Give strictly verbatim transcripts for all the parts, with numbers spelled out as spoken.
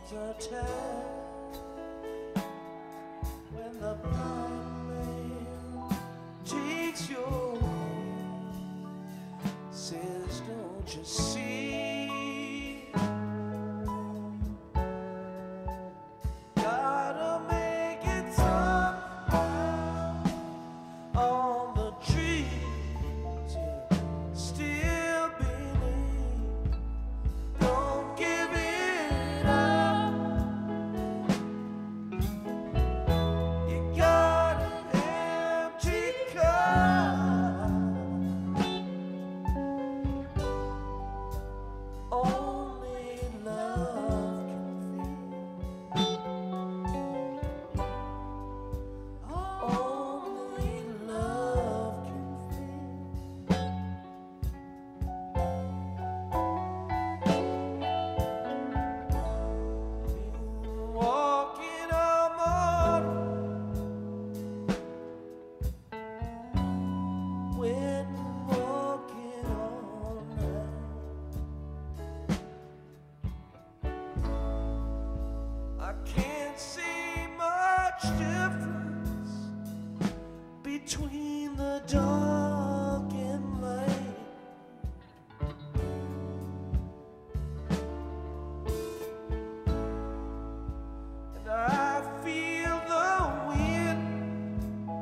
comes a time when the blind man takes your hand, says, don't you see? Gotta make it somehow. On the trees you still believe. Don't give it up. You got an empty cup. Only love can fill. Only love can fill. Walking on water when walking all night. I can't see much difference between the dark and light. And I feel the wind,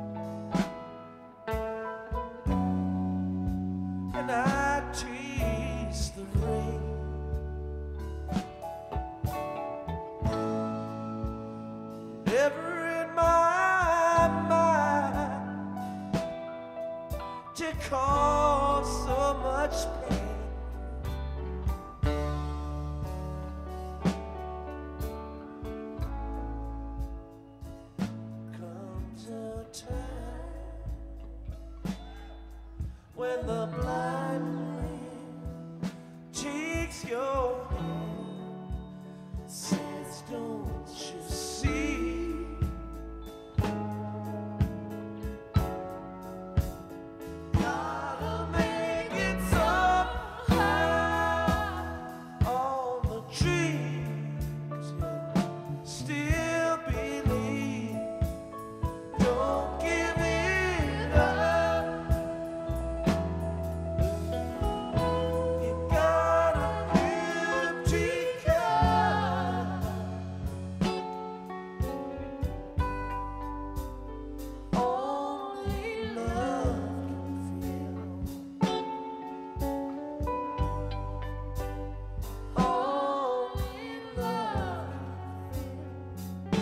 and I taste the rain. Never in my mind to cause so much pain. Comes a time when the blind man takes your hand, says, don't you see? Gotta make it somehow. On the trees you still believe. Don't give it up. You got an empty cup. Only love can fill. Only love can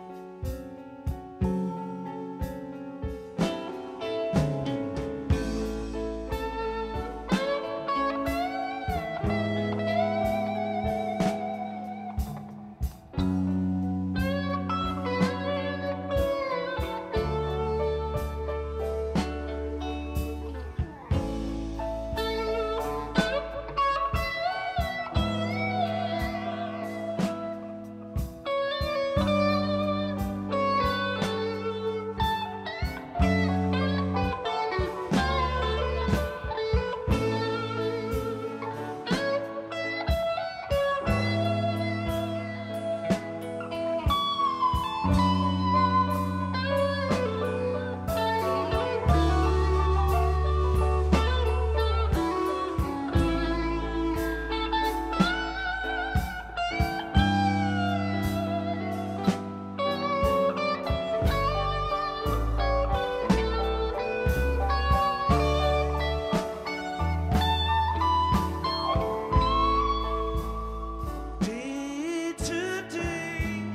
day to day,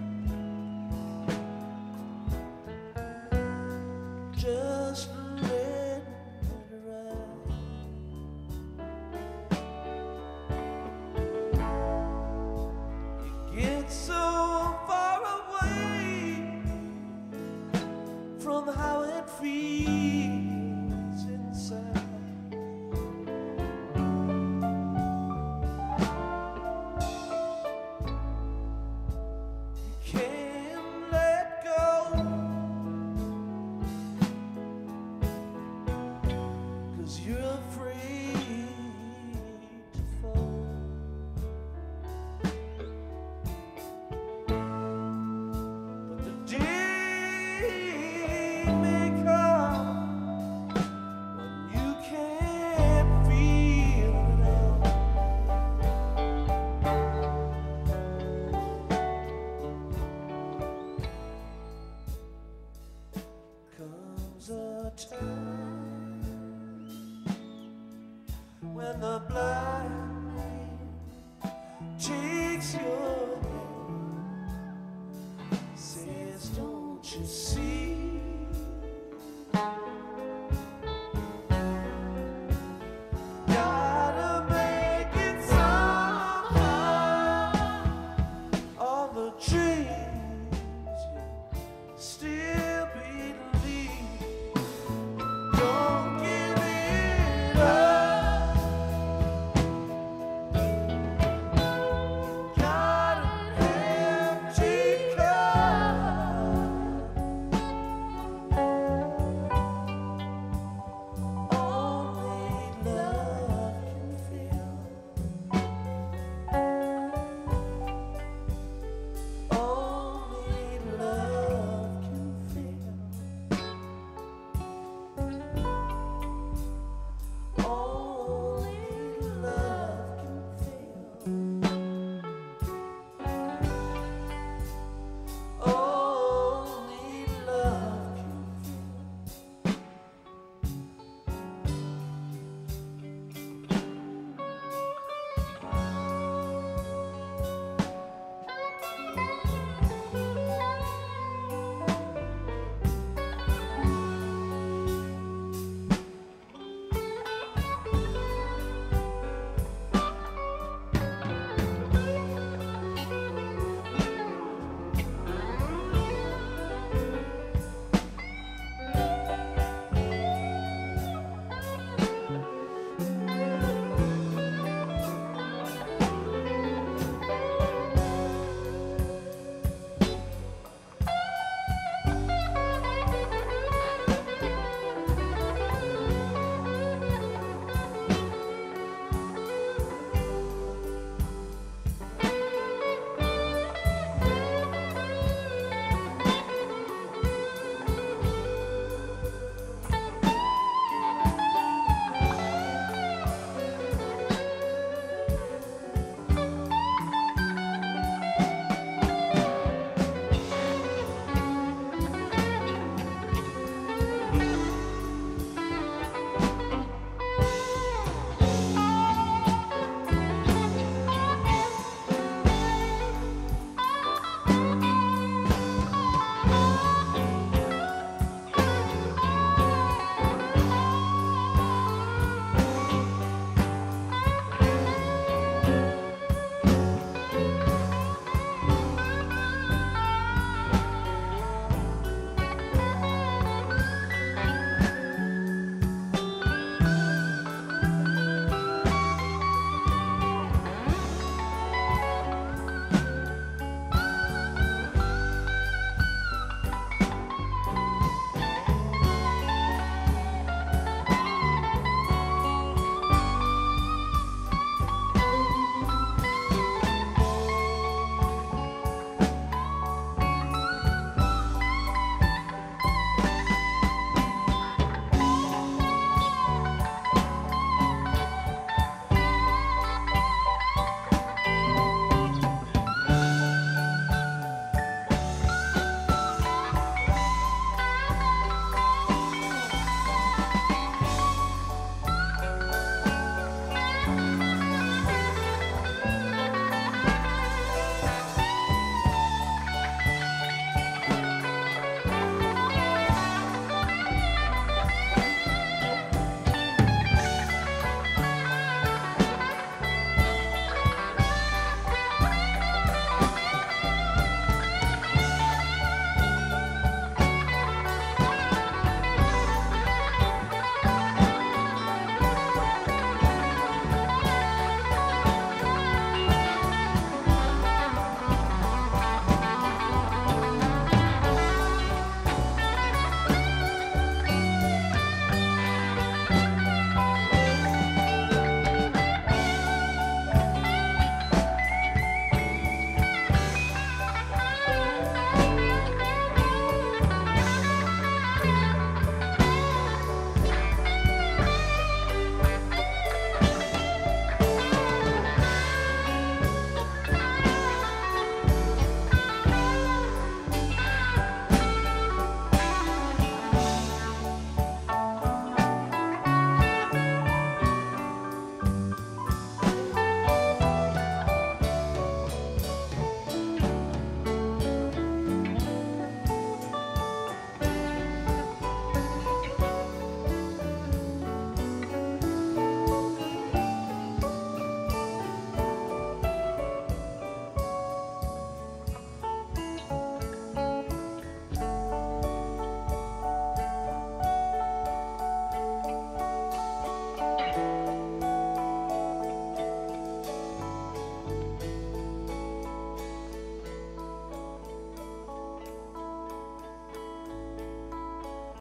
just let it ride. You get so far away from how it feels inside. Can't let go, 'cause you're afraid to fall. time when the blind man takes your hand, says, don't you see? Gotta make it somehow. All the dreams you still